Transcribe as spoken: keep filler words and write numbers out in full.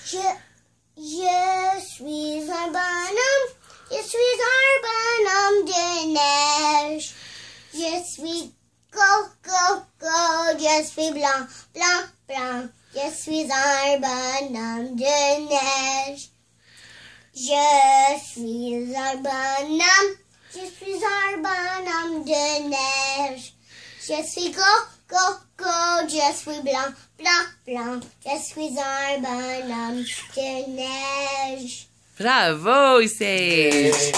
Je, je suis un bonhomme, je suis un bonhomme de neige. Je suis go, go, go, je suis blanc, blanc, blanc. Je suis un bonhomme de neige. Je suis un bonhomme, je suis un bonhomme de neige. Je suis go, go, go, je suis blanc, blanc, blanc. Je suis un bonhomme de neige. Bravo, Issei!